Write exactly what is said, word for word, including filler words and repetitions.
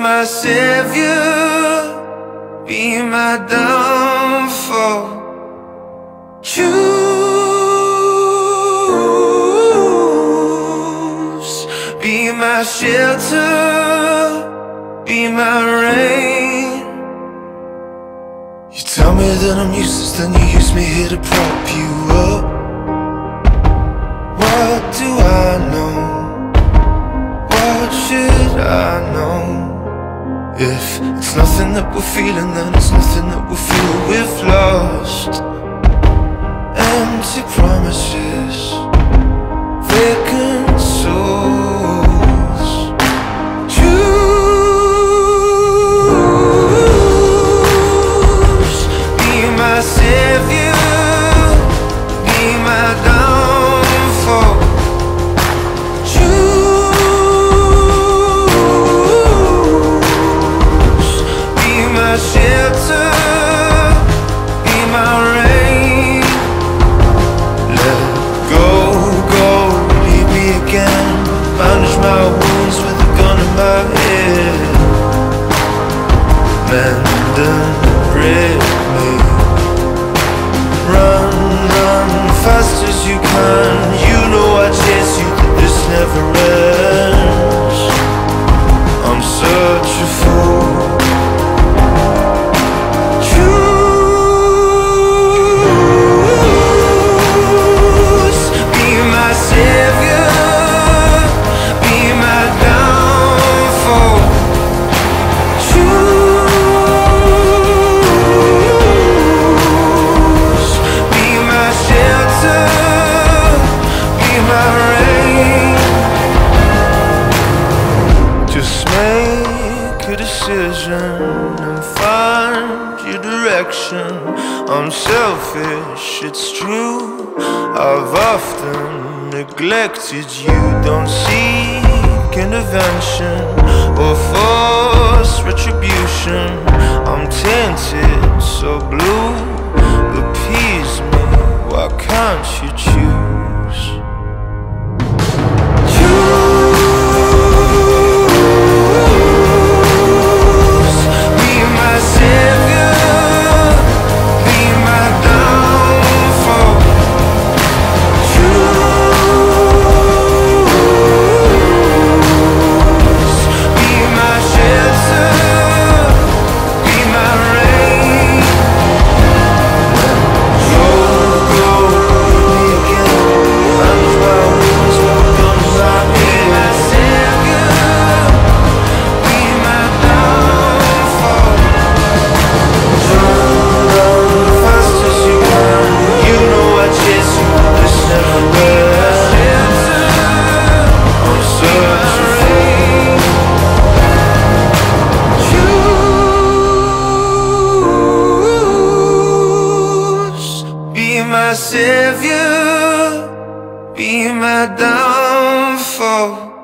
my savior, be my downfall. Choose, be my shelter, be my rain. You tell me that I'm useless, then you use me here to prop you up. What do I know? What should I know? If it's nothing that we're feeling, then it's nothing that we feel. We've lost empty promises, vacant souls. Choose, be my savior, be my downfall. Choose, be my shelter, be my rain. Let go, go, leave me again. Bandage my wounds with a gun in my head. Mend and break me. Run, run, fast as you can. You know I chase you, that this never ends. I'm such a fool. Choose, be my savior, be my downfall. Choose, be my shelter, be my rain. Just make a decision and find your direction. I'm selfish, it's true. I've often neglected you. Don't seek intervention or force retribution. I'm tainted, so blue. Appease me, why can't you choose? Choose, be my savior, be my downfall. Choose, be my shelter, be my rain. Go, go, leave me again. Bandage my wounds with a gun in my head. Be my savior, be my downfall. Run, run, fast as you can. You know I chase you, this never ends. I'm such a fool. Choose, be my savior, be my downfall.